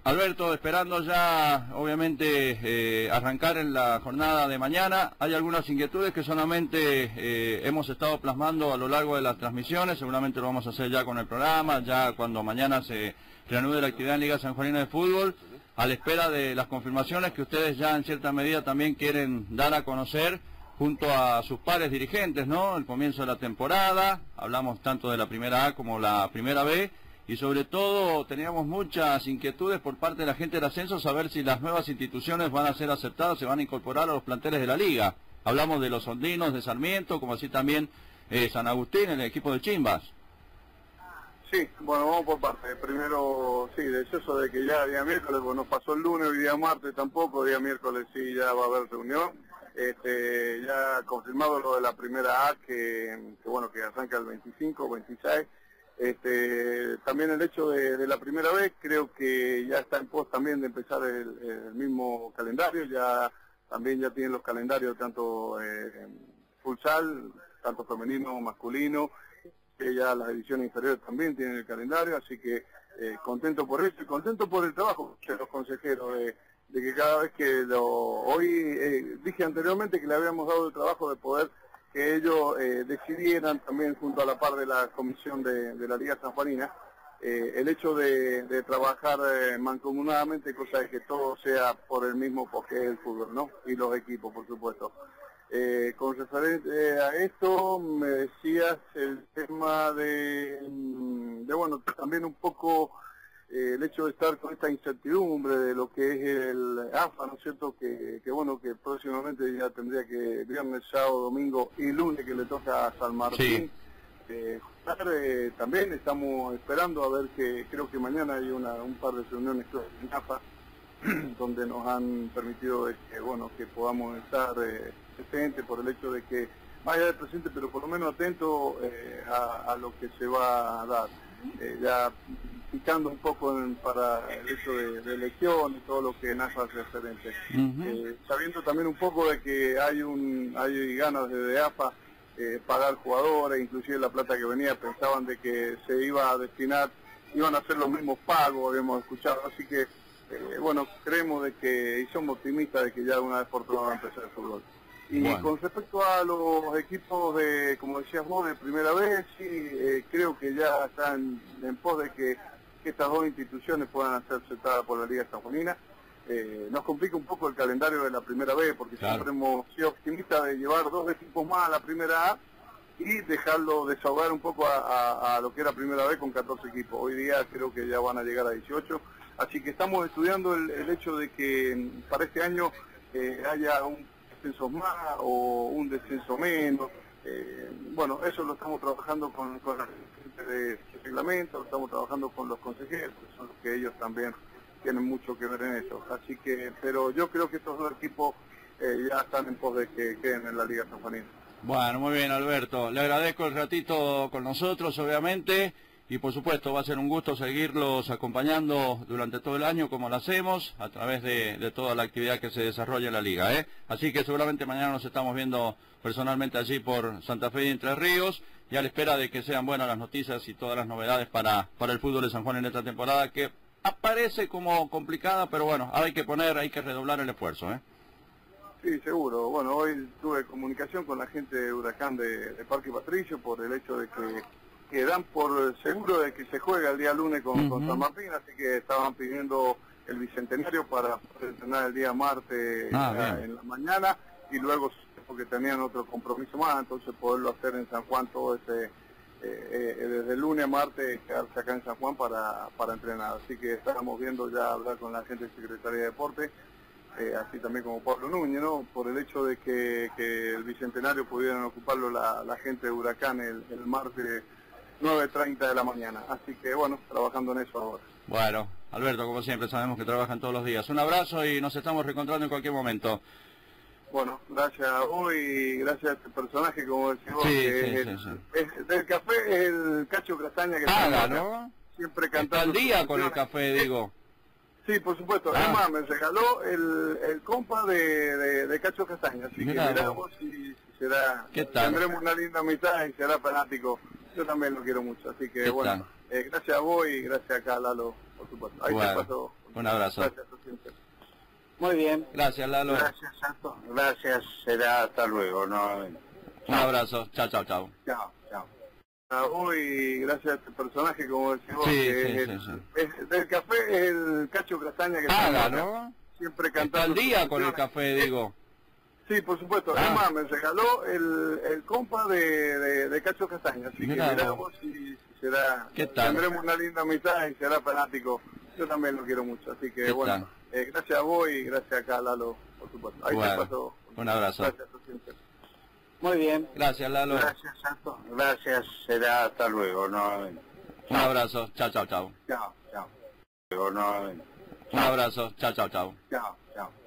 Alberto, esperando ya, obviamente, arrancar en la jornada de mañana, hay algunas inquietudes que solamente hemos estado plasmando a lo largo de las transmisiones, seguramente lo vamos a hacer ya con el programa, ya cuando mañana se reanude la actividad en Liga Sanjuanina de Fútbol, a la espera de las confirmaciones que ustedes ya en cierta medida también quieren dar a conocer junto a sus pares dirigentes, ¿no? El comienzo de la temporada, hablamos tanto de la primera A como la primera B, y sobre todo teníamos muchas inquietudes por parte de la gente del ascenso, saber si las nuevas instituciones van a ser aceptadas, se van a incorporar a los planteles de la liga. Hablamos de los Ondinos, de Sarmiento, como así también San Agustín, el equipo de Chimbas. Sí, bueno, vamos por partes. Primero, sí, de eso de que ya día miércoles, bueno, pasó el lunes, hoy día martes tampoco, día miércoles sí ya va a haber reunión. Ya confirmado lo de la primera A, que bueno, que arranca el 25, 26. También el hecho de la primera vez, creo que ya está en pos también de empezar el mismo calendario, ya también ya tienen los calendarios tanto futsal, tanto femenino como masculino, que ya las ediciones inferiores también tienen el calendario, así que contento por eso y contento por el trabajo de los consejeros, de que cada vez que hoy dije anteriormente que le habíamos dado el trabajo de poder que ellos decidieran también junto a la par de la comisión de la Liga Sanjuanina, el hecho de trabajar mancomunadamente, cosa de que todo sea por el mismo, porque es el fútbol, ¿no? Y los equipos, por supuesto. Con referente a esto, me decías el tema bueno, también un poco el hecho de estar con esta incertidumbre de lo que es el AFA, ¿no es cierto? Que bueno, que próximamente ya tendría que viernes, sábado, domingo y lunes que le toca a San Martín. Sí. También estamos esperando a ver que creo que mañana hay un par de reuniones en AFA donde nos han permitido bueno, que podamos estar presentes por el hecho de que vaya de presente, pero por lo menos atento a lo que se va a dar. Ya picando un poco para el hecho de elección y todo lo que NAFA hace referente. Sabiendo también un poco de que hay ganas de AFA pagar jugadores, inclusive la plata que venía pensaban de que se iba a destinar, iban a hacer los mismos pagos, habíamos escuchado, así que bueno, creemos de que, y somos optimistas de que ya una vez por todas va a empezar el fútbol. Y bueno, con respecto a los equipos de, como decías vos, de primera vez, sí, creo que ya están en pos de que estas dos instituciones puedan ser aceptadas por la Liga Sanjuanina. Nos complica un poco el calendario de la primera vez, porque siempre hemos sido optimistas de llevar dos equipos más a la primera A y dejarlo desahogar un poco a lo que era primera vez con 14 equipos. Hoy día creo que ya van a llegar a 18, así que estamos estudiando el hecho de que para este año haya un descenso más o un descenso menos. Bueno, eso lo estamos trabajando con la gente de reglamento, lo estamos trabajando con los consejeros, que son los que ellos también tienen mucho que ver en eso. Así que, pero yo creo que estos dos equipos ya están en pos de que queden en la Liga Sanjuanina. Bueno, muy bien, Alberto. Le agradezco el ratito con nosotros, obviamente. Y por supuesto va a ser un gusto seguirlos acompañando durante todo el año como lo hacemos, a través de toda la actividad que se desarrolla en la liga, ¿eh? Así que seguramente mañana nos estamos viendo personalmente allí por Santa Fe y Entre Ríos, y a la espera de que sean buenas las noticias y todas las novedades para el fútbol de San Juan en esta temporada, que aparece como complicada, pero bueno, hay que redoblar el esfuerzo, ¿eh? Sí, seguro. Bueno, hoy tuve comunicación con la gente de Huracán de Parque Patricio por el hecho de que dan por seguro de que se juega el día lunes con San Martín, así que estaban pidiendo el bicentenario para poder entrenar el día martes en la mañana, y luego porque tenían otro compromiso más, entonces poderlo hacer en San Juan todo desde el lunes a martes, quedarse acá en San Juan para entrenar. Así que estábamos viendo ya hablar con la gente de Secretaría de Deporte, así también como Pablo Núñez, ¿no? Por el hecho de que el bicentenario pudieran ocuparlo la gente de Huracán el martes 9:30 de la mañana. Así que bueno, trabajando en eso ahora. Bueno, Alberto, como siempre, sabemos que trabajan todos los días. Un abrazo y nos estamos reencontrando en cualquier momento. Bueno, gracias a vos y gracias a este personaje, como decís vos, es del café, es el Cacho Castaña, que está ¿no? Siempre cantando. Está al día con el café, digo. Sí, por supuesto. Además, me regaló el compa de Cacho Castaña, así que miramos si será, tendremos una linda amistad y será fanático. Yo también lo quiero mucho, así que bueno, gracias a vos y gracias acá a Lalo, por supuesto. Ahí te paso. Un abrazo. Gracias, presidente. Muy bien. Gracias, Lalo. Gracias, Santo. Gracias, será hasta luego nuevamente. Un abrazo. Chao, chao, chao. Chao, chao. A vos y gracias a este personaje, como decimos, Sí, que sí, sí. es del café, es el Cacho Castaña que Paga, está ¿no? siempre Está cantando. al día sus con el canciones. café, digo. Sí, por supuesto. Ah. Es más, me regaló el compa de Cacho Castaña, así Mirá que mirá vos. vos si será, ¿Qué tal? tendremos una linda amistad y será fanático. Yo también lo quiero mucho, así que ¿Qué bueno, gracias a vos y gracias acá a Lalo, por supuesto. Ahí te Bueno, paso. un abrazo. Gracias, presidente. Muy bien. Gracias, Lalo. Gracias, Santo. Gracias, será hasta luego nuevamente. Un abrazo. Chao, chao, chao. Chao, chao, Luego nuevamente. Un abrazo. Chao, chao, chao. chao, chao.